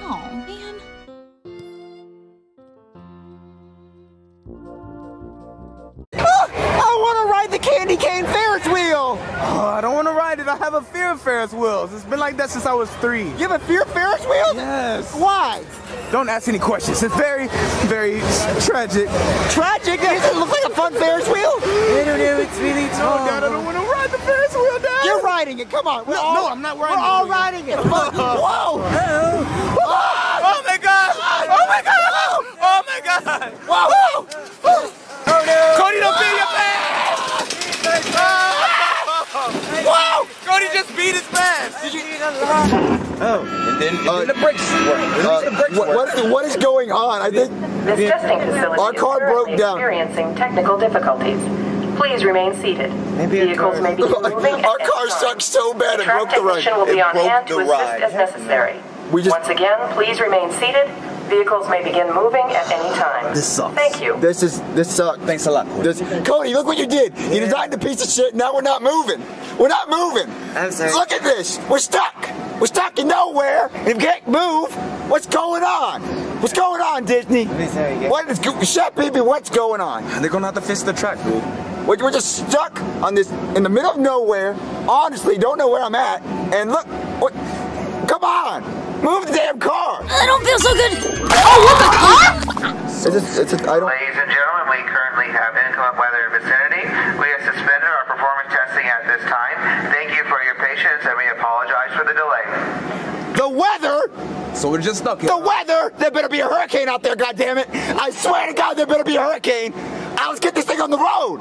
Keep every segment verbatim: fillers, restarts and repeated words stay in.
Oh, man. I want to ride the candy cane Ferris wheel! Oh, I don't want to ride it. I have a fear of Ferris wheels. It's been like that since I was three. You have a fear of Ferris wheels? Yes. Why? Don't ask any questions. It's very, very tragic. Tragic? Does it look like a fun Ferris wheel? I don't know. It's really tall. No, Dad, I don't want to ride the Ferris wheel, Dad. You're riding it. Come on. We're No, all, no, I'm not riding We're it. all riding it. Whoa! Uh-oh. Oh, my God. Oh, my God. Oh, my God. Whoa! Oh, no. Cody, don't beat your pants. Whoa! Cody just beat his pants. Did you? Oh, and then, and Uh, then the brakes work. Uh, the brakes what, work. what, is, what is going on? I think This testing facility Our is car broke currently down. experiencing technical difficulties. Please remain seated. Maybe our Vehicles car- may be moving at our any car time. sucked so bad A it track broke the ride. technician will be It on broke hand to the assist ride. as necessary. We just- Once again, please remain seated. Vehicles may begin moving at any time. This sucks. Thank you. This is this sucks. Thanks a lot, Cody. This, Cody, look what you did. You designed a piece of shit. Now we're not moving. We're not moving. I'm sorry. Look at this. We're stuck. We're stuck in nowhere. And if we can't move, what's going on? What's going on, Disney? I'm sorry, yeah. What is go- shut, baby? What's going on? They're going to have to fix the track, dude. We're, we're just stuck on this in the middle of nowhere. Honestly, don't know where I'm at. And look, what? Come on, move the damn car. I don't feel so good. Oh, what the car? It's a, it's a, I don't. Ladies and gentlemen, we currently have inclement weather vicinity. We have suspended our performance testing at this time. Thank you for your patience and we apologize for the delay. The weather. So we're just stuck here. The weather. There better be a hurricane out there. God damn it! I swear to God, there better be a hurricane. Now let's get this thing on the road.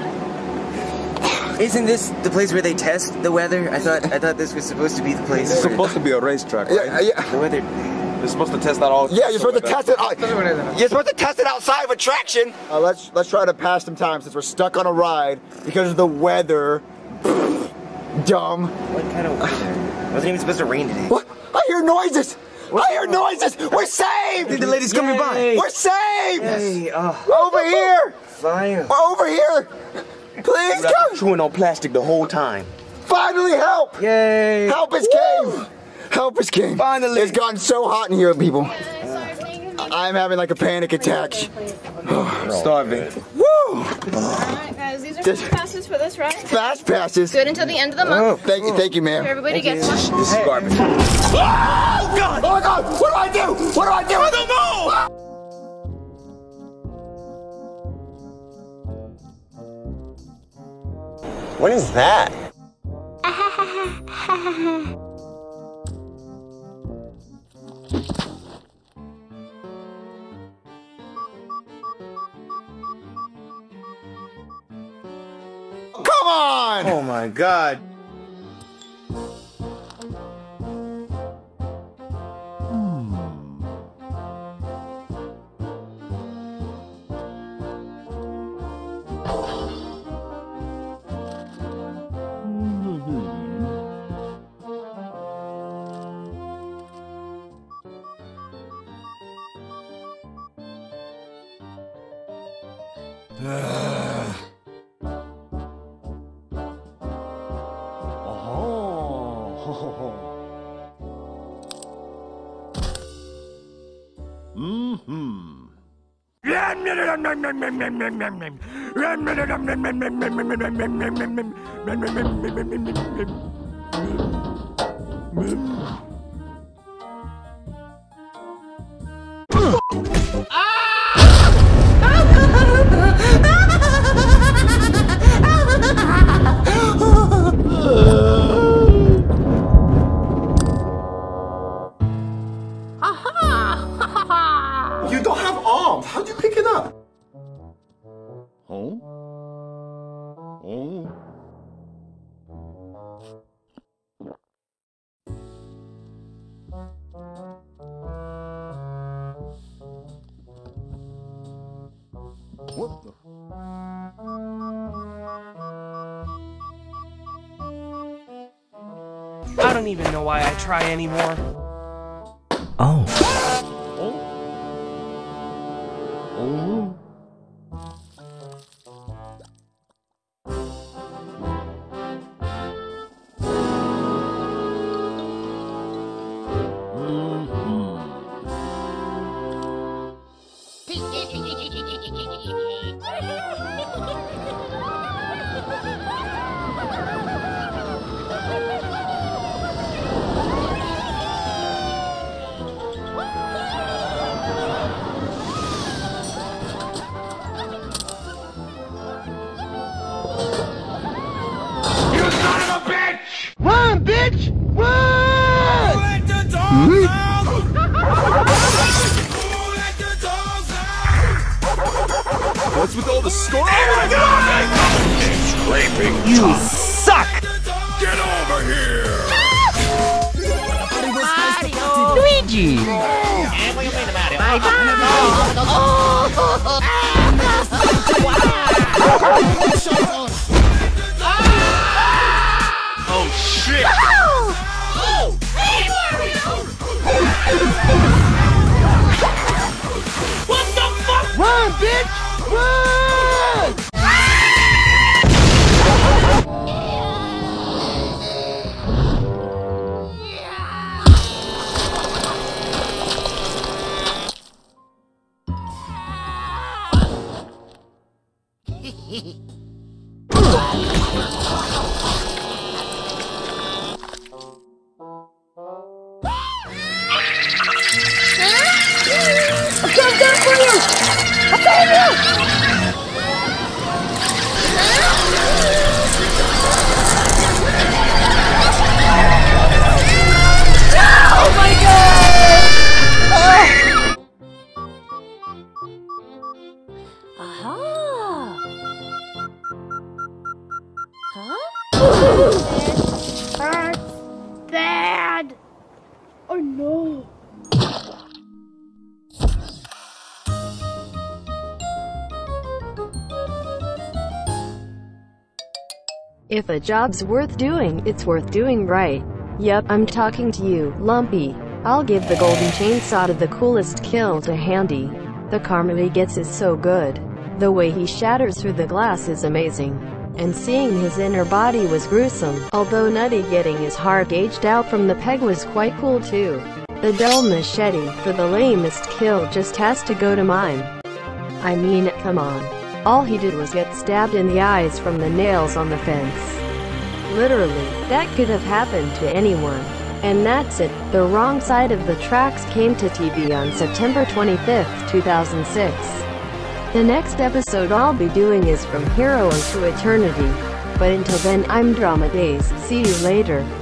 Isn't this the place where they test the weather? I thought I thought this was supposed to be the place. It's where supposed to be a racetrack, right? Yeah, yeah. the weather. They're supposed to test that all. Yeah, you're supposed to test it. Out, you're supposed to test it outside of a traction. Uh, let's let's try to pass some time since we're stuck on a ride because of the weather. Dumb. What kind of weather? It wasn't even supposed to rain today. What? I hear noises. I hear noises. We're saved. The lady's coming by. We're saved. Hey, oh, Over here. fine. We're over here. Please come. Chewing on plastic the whole time. Finally, help. Yay! Help us came. Help us came. Finally. It's gotten so hot in here, people. I'm having like a panic attack. Starving. Woo! Alright guys, these are This- fast passes for this ride. Fast passes. Good until the end of the month. Thank you, thank you, Sure ma'am. everybody gets one. This is garbage. Oh God! Oh my God! What do I do? What do I do? I don't know. What is that? Come on! Oh my God. You don't have arms. How'd you pick it up? Oh? Oh? What the? I don't even know why I try anymore. Oh. Oh? Oh? Mm-hmm. What's with all the score? Oh my god! Scraping. You suck! Get over here! Luigi! Oh shit! What the fuck? Run, bitch! Run! Bad. Oh no. If a job's worth doing, it's worth doing right. Yep, I'm talking to you, Lumpy. I'll give the golden chainsaw to the coolest kill to Handy. The karma he gets is so good. The way he shatters through the glass is amazing. And seeing his inner body was gruesome, although Nutty getting his heart gauged out from the peg was quite cool too. The dull machete for the lamest kill just has to go to mine. I mean, come on. All he did was get stabbed in the eyes from the nails on the fence. Literally, that could have happened to anyone. And that's it, the wrong side of the tracks came to T V on September twenty-fifth, two thousand six. The next episode I'll be doing is From Hero into Eternity. But until then, I'm Drama Days. See you later.